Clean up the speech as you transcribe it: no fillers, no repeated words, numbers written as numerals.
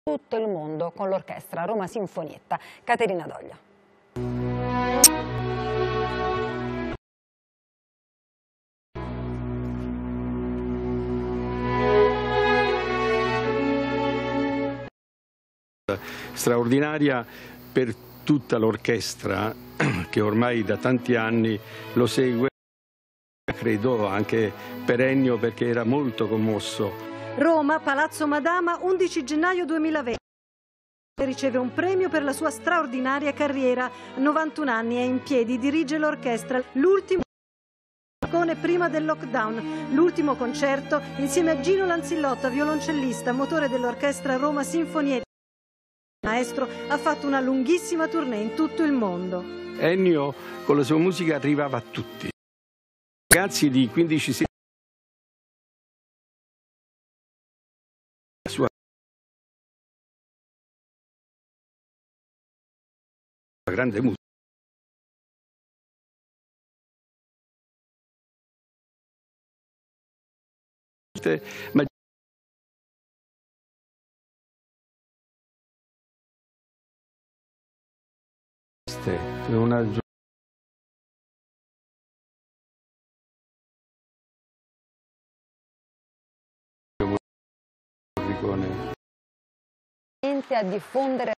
tutto il mondo con l'orchestra Roma Sinfonietta. Caterina Doglia. Straordinaria per tutta l'orchestra che ormai da tanti anni lo segue, credo anche per Ennio, perché era molto commosso. Roma, Palazzo Madama, 11 gennaio 2020. Riceve un premio per la sua straordinaria carriera. 91 anni, è in piedi, dirige l'orchestra. L'ultimo prima del lockdown. L'ultimo concerto insieme a Gino Lanzillotta, violoncellista, motore dell'orchestra Roma Sinfonietta. Il maestro ha fatto una lunghissima tournée in tutto il mondo. Ennio con la sua musica arrivava a tutti. Ragazzi di 15-16 la sua grande musica. Ma una A diffondere